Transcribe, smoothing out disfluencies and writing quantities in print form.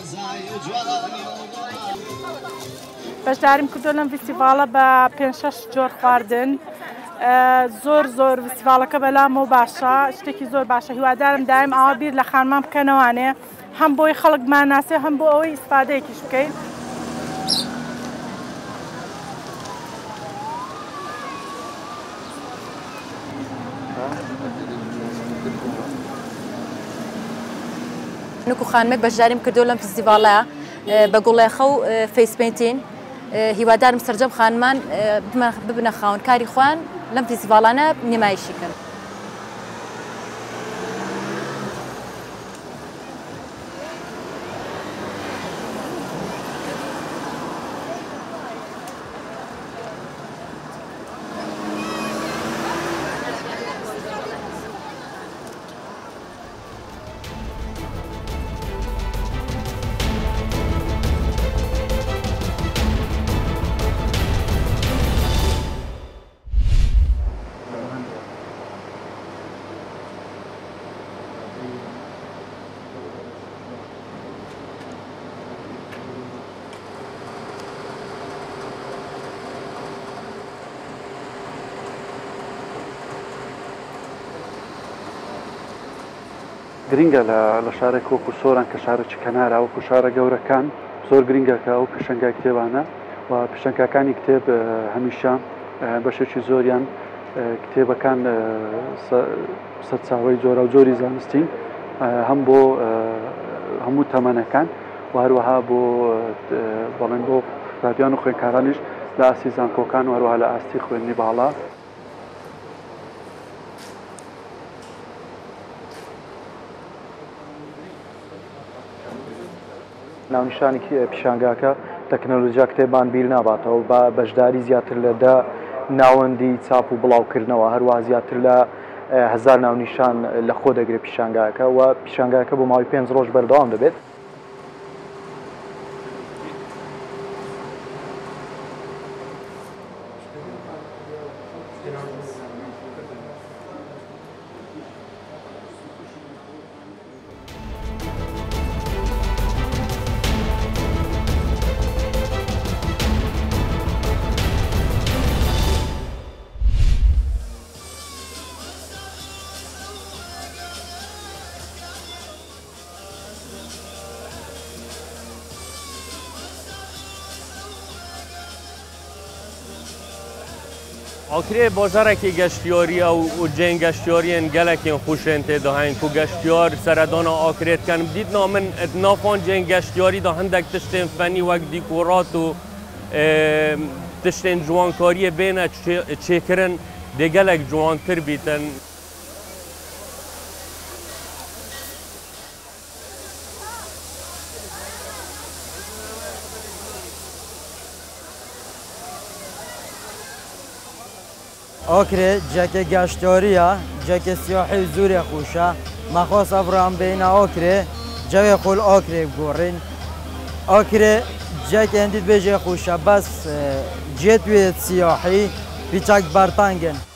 بەشداریم کردو لەم فستیڤالە بە 5-6 جۆر خواردن زۆر فستیڤالەکە بەلامەوە باشە شتێکی زۆر باشە هیوادارم دایم ئاوا بیر لە خانمان بکەنەوانێ هەم بۆی خەڵکمان ناسێ هەم بۆ ئەوەی ئیسپادەیەکیش بکەین نکو خانمێک بەشداریم کردو لەم فستیڤالەیە بە گوڵێخە و فەیس پەینتین هیوادارم سەرجەم خانمان ببنە خاوەنکاری خوان لەم فستیڤالانە نمایشی کەن. گرینگە لە شارێک وەکو سۆران کە شارێکی کەنارە وەکو شارە گەورەکان زۆر گرینگە کە ئەو پێشەنگای کتێبانە و پێشەنگەکانی کتێب هەمیشە بەشێکی زۆریان کتێبەکان سەرچاوەی جۆرە و جۆری زانستی هەم بۆ هەموو تەمەنەکان و هەروەها بۆ بەڵێن بۆ قوتابیان و خوێندکارانیش لە ئاستی زانکۆکان و هەروەها لە ئاستی خوێندنی باڵا ناونیشانی پیشانگاکە تەکنۆلۆژیا کتێبان بیر ناباتەوە بە بەشداری زیاتر لە ناوەندی چاپ و بڵاوکردنەوە هەروەها زیاتر لە 1000 ناونیشان لە خۆ دەگرێت پیشانگاکە و پیشانگاکە بۆ ماوەی 5 ڕۆژ بەردەوام دەبێت. ئاکرێ بۆژارێکی گەشتیۆریە و جێن گەشتیۆریên gelekên xuşên tê dihayên ku geştiyar seredana akirêtken dîtna min nafan cên geştiyarî da hindek tiştên fenî wek dîkorat û tiştên ciwankariyê bêne çêkirin dê gelek ciwantir bîtin. ئۆکرێ جەکێ گەشتۆریە جەکێ سیاحی زۆرێ خوشە مەخۆس ئەڤڕان بینە ئۆکرێ جەوێ خۆل ئۆکرێ بگۆڕین ئۆکرێ جەکێ هەندیت بێژێ خوشە بەس جێت وێت سیاحی پیچاک بەرتانگن